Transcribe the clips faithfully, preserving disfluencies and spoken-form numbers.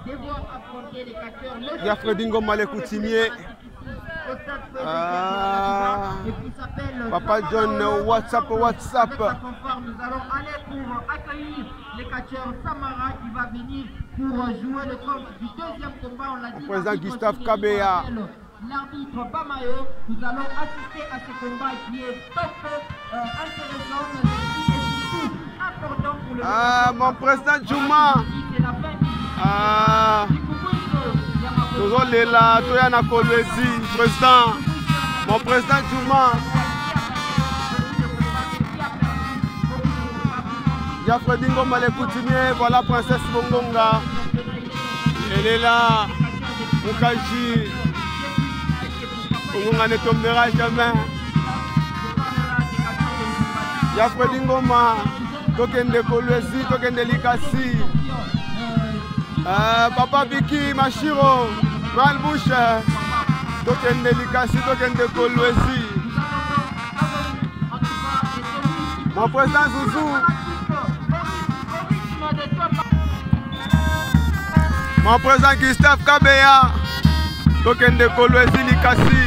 Il y a Freddy Ngoma les coutumiers. Ah, Papa John, WhatsApp, WhatsApp. Nous allons aller pour accueillir les catcheurs Samara qui va venir pour jouer le compte du deuxième combat. On l'a dit. Président Gustave Kabea. L'arbitre Bamayo. Nous allons assister à ce combat qui est top, euh, intéressant, et surtout important pour le. Ah, mon président Juma. Ah, toujours les là, tout y en a président. Mon président Juma. Il y a Freddy Ngoma les coutumiers, voilà Princesse Bongonga. Elle est là. Mukaji. Bongonga ne tombera jamais. Il y a Freddy Ngoma. Token de Kolwezi, token de Likasi. Euh, Papa Vicky, Machiro, Malbouche, token de Likasi, token de Kolwezi. Mon président Zouzou. Mon président Gustave Kabea, token de Kolwezi, Likasi.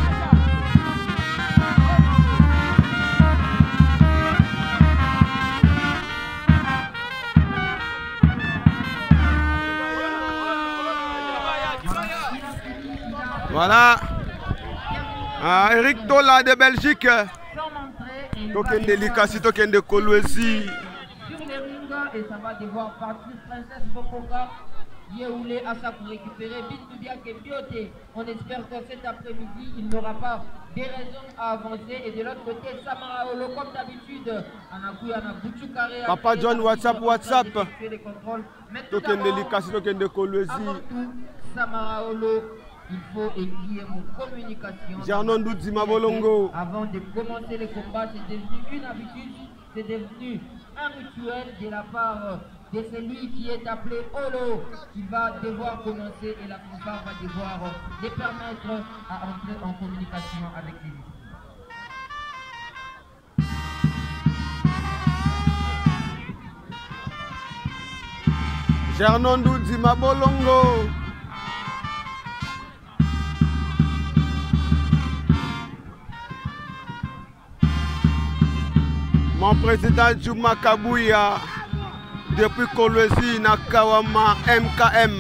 Voilà. Ah, Eric Tola de Belgique. Token de Likasi, token de Kolwezi. Sur les rings, et ça va devoir partir Princesse Bokonga. Yeoulé à ça pour récupérer Bintoubia Kembiote. On espère que cet après-midi, il n'aura pas des raisons à avancer. Et de l'autre côté, Samara Olo, comme d'habitude. Papa John, WhatsApp, WhatsApp. Token de Likasi, token de Kolwezi. Samara Olo. Il faut écrire mon communication. Jarnon Doudzima Bolongo. Avant de commencer le combat, c'est devenu une habitude, c'est devenu un rituel de la part de celui qui est appelé Olo, qui va devoir commencer et la fanfare va devoir les permettre à entrer en communication avec les autres. Jarnon Doudzima Bolongo. Mon président Juma Kabouya, depuis Kolwezi, Nakawama, M K M.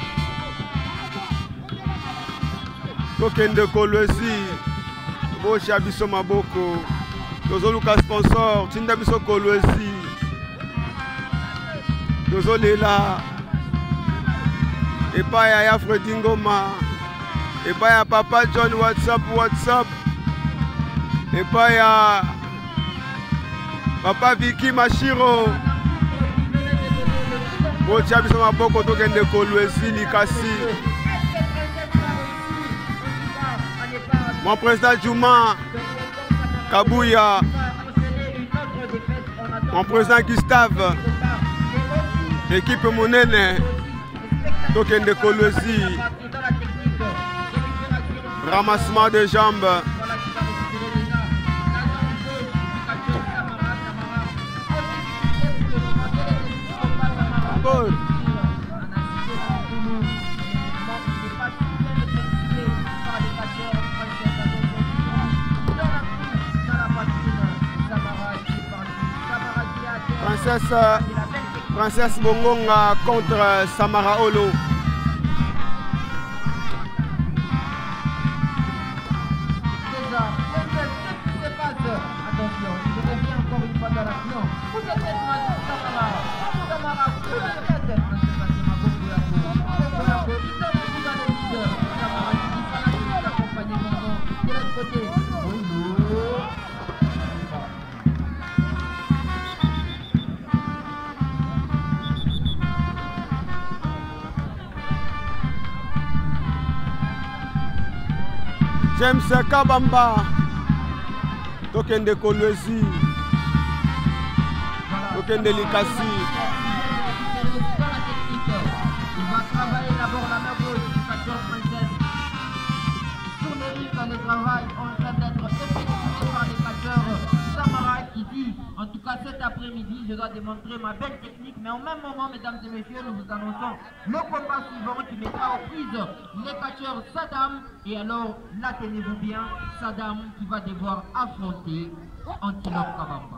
Token de Kolwezi, Bocha Biso Maboko, Tozo Luka sponsor, Tinda Biso Kolwezi, Tozo Lela, et pas Yaya Freddy Ngoma, et pas ya Papa John WhatsApp, WhatsApp, et pas ya Papa Vicky Machiro. Bocha Biso Maboko, token de Kolwezi, Likasi. Mon président Juma Kabouya. Mon président Gustave. Équipe Mounene. Token de Kolwezi. Ramassement de jambes. Good. Princesse, Princesse Bongonga contre Samara Olo. Attention, je reviens encore une fois dans l'action. Vous êtes maintenant Samara. Samara, vous êtes maintenant Samara qui dit pas la l'accompagnement de l'autre côté. James Kabamba. Token de Kolwezi. Token de Likasi. Il va travailler d'abord la main gauche du facteur Princesse. Sur les rives, le travail en train d'être effectué par les facteurs Samara qui dit En tout cas, cet après-midi, je dois démontrer ma belle technique, mais au même moment, mesdames et messieurs, nous vous annonçons le combat suivant qui mettra aux prises les catcheurs Saddam. Et alors, là, tenez-vous bien, Saddam qui va devoir affronter Antilope Kabamba.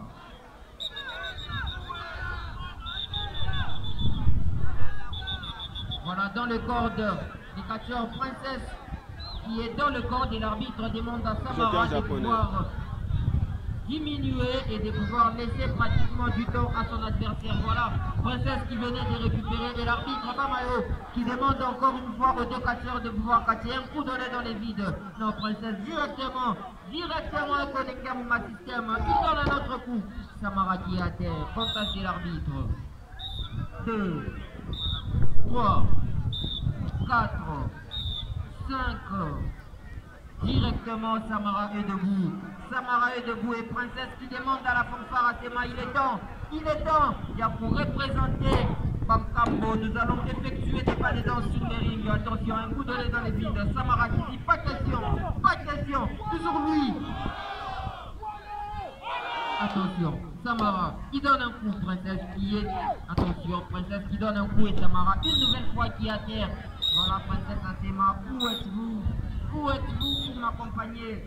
Voilà, dans le corps des catcheurs Princesse, qui est dans le corps de l'arbitre, demande à Samara de pouvoir diminuer et de pouvoir laisser pratiquement du temps à son adversaire. Voilà, Princesse qui venait de récupérer et l'arbitre Bamayo qui demande encore une fois aux deux catcheurs de pouvoir catcher un coup donné dans les vides. Non, Princesse directement, directement connecté à mon système. Il donne un autre coup. Samara qui est à terre, contacte l'arbitre. deux, trois, quatre, cinq. Directement, Samara est debout. Samara est debout et Princesse qui demande à la fanfare à ses mains. Il est temps, il est temps. Il y a pour représenter Bamkambo. Nous allons effectuer des pas de danse sur les rings. Attention, un coup donné dans les vides. Samara qui dit pas question, pas question. Toujours lui. Attention, Samara, il donne un coup, Princesse qui est... Attention, Princesse qui donne un coup et Samara, une nouvelle fois qui est à terre. Voilà, Princesse à ses mains. Où êtes-vous? Où êtes-vous pour m'accompagner?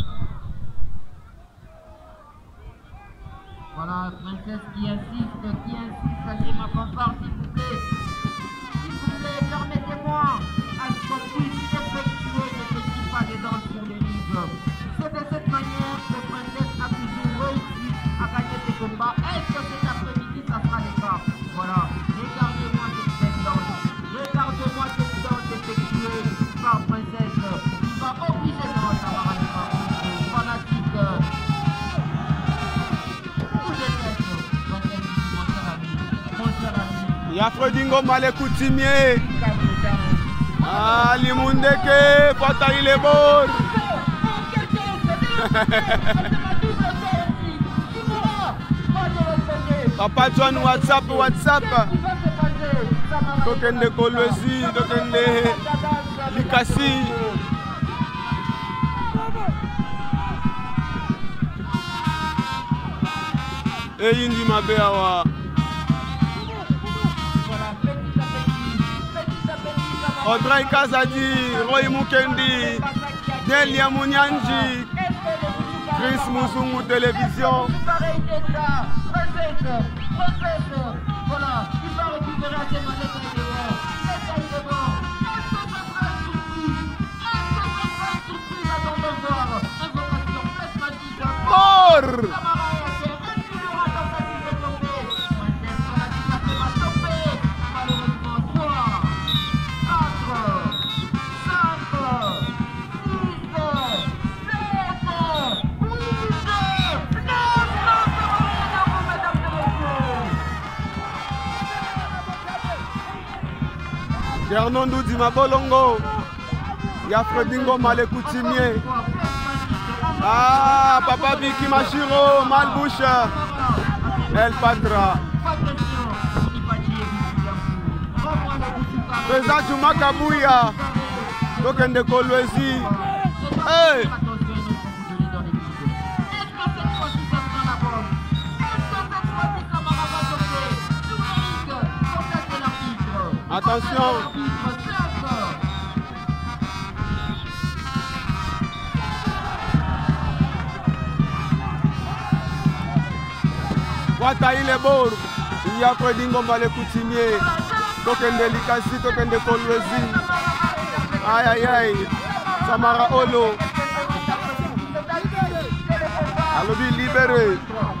Voilà, Princesse qui insiste, qui insiste à ma fanfare, s'il vous plaît. S'il vous plaît, permettez-moi à ce qu'on puisse effectuer des petits pas de danse sur les ligues. C'est de cette manière que Princesse a toujours réussi à gagner ses combats. Est-ce que cet après-midi, ça sera le cas? Voilà, regardez-moi cette belle danse. Regardez-moi cette danse effectuée par Princesse. Il va obliger de votre camarade fanatique. Ya Fredingo Male coutumier. Ah, Limundeke, Pata il est bon. Papa John WhatsApp, WhatsApp. Tokende Kolwezi, Tokende Likasi. Et Indi Mabeawa. Audrey Kazadi, Roy Mukendi, Delia Munyanji, Chris Musungu Télévision. Voilà, il va récupérer à ses manettes et dehors. Essaye de voir. Est-ce que ce sera une surprise? Est-ce que ce sera une surprise? Attendons voir. Invocation, flash magique. Mort! Fernando di Mabolongo, ya Fredingo Male coutumier. Ah, Papa Biki Mashiro, Malbouche, El Patra. Président Juma Kabouya, Tokende Kolwezi. Hey! Attention. Wata il est beau. Il y a Fredingo Male coutumier. Tokende Likasi, Tokende Kolwezi. Aïe aïe aïe. Samara Olo. Alobi libéré.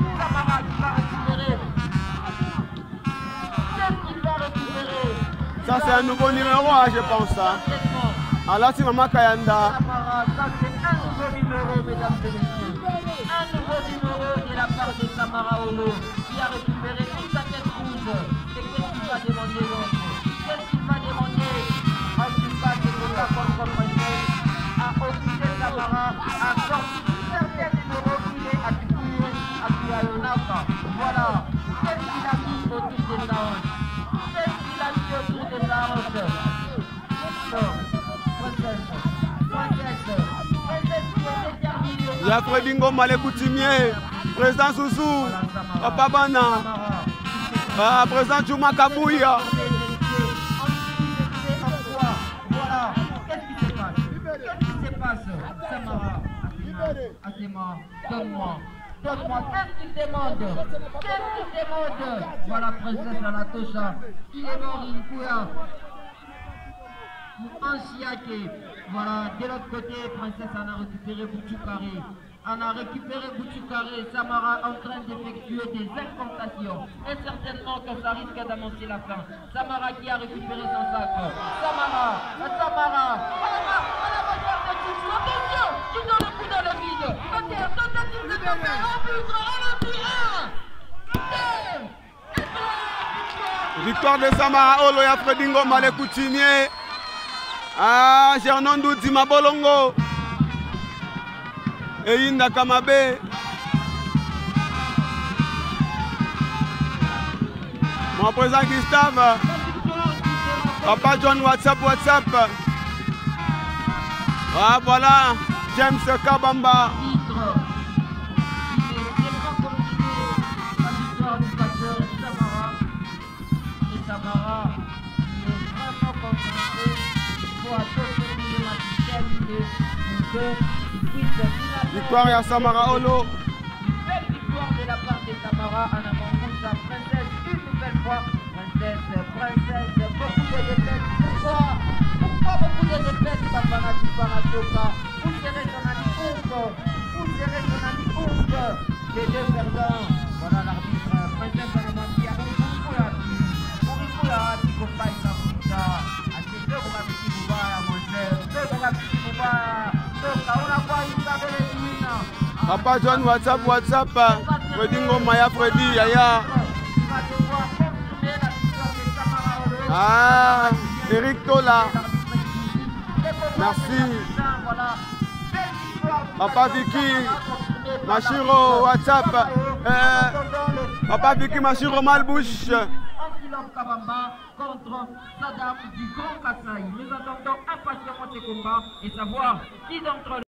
Ça c'est un nouveau numéro, hein, je pense. Hein. Alors si Maman Kayanda. Ça c'est un nouveau numéro, mesdames et messieurs. Un nouveau numéro de la part de Samara Olo qui a récupéré toute sa tête rouge. Et qu'est-ce qu'il va demander l'autre? Qu'est-ce qu'il va demander? En tout cas, c'est le cas contre Princesse a obligé Samara à sortir certains numéros qu'il est à Tukur, à Kuyayonaka. Voilà. Qu'est-ce qu'il a mis autour des hanches? Qu'est-ce qu'il a mis autour des hanches? Non. Princesse. Princesse. Princesse qui est déterminée. Il y a Fredingo Male coutumier. Président Soussou, Papa Bana, ah, Président Juma Kabouya. Voilà, qu'est-ce qui se passe? Qu'est-ce qui se passe? Samara, Athéma, donne-moi, donne-moi, qu'est-ce qu'il demande? Qu'est-ce qu'il demande? Voilà, princesse Anatosha, il est mort, Inkuya. Ansiake, voilà, de l'autre côté, princesse en a récupéré Bouchoukari. On a récupéré Bouchoukari, Samara en train d'effectuer des incantations. Et certainement que ça risque d'annoncer la fin. Samara qui a récupéré son sac. Samara, Samara, on va faire de Chouchou. Attention, tu donnes le coup dans le vide. Attention, tentative de taper, en plus, un Victoire de Samara Olo et Fredingo Malé coutumier. Ah, Gernando Dima Bolongo. Et Inda Kamabe. Mon président Gustave. Papa John WhatsApp, WhatsApp. Ah, voilà. James Kabamba. Victoire à Samara Olo. Belle victoire de la part de Samara en avant pour sa princesse une nouvelle fois. Princesse, princesse, beaucoup de défaites. Pourquoi? Pourquoi beaucoup de défaites, Papa Nati Parachoka? Vous serez son ami ouf. Vous serez son ami ouf. Les deux perdants. Voilà l'arbitre. Princesse Anamati a beaucoup là. Beaucoup là. Tico Païsa Fouta. A ces deux Bourabiki Boubaya, mon cher. Deux Bourabiki Boubaya. Papa John WhatsApp, WhatsApp. Fredingo Maya, Freddy, Yaya. Ah, Eric Tola. Merci. Papa Vicky, Machiro, WhatsApp. Eh, Papa Vicky, Machiro, Malbouche. Kabamba contre Saddam du Grand Kassai. Nous attendons impatiemment ces combats et savoir qui d'entre eux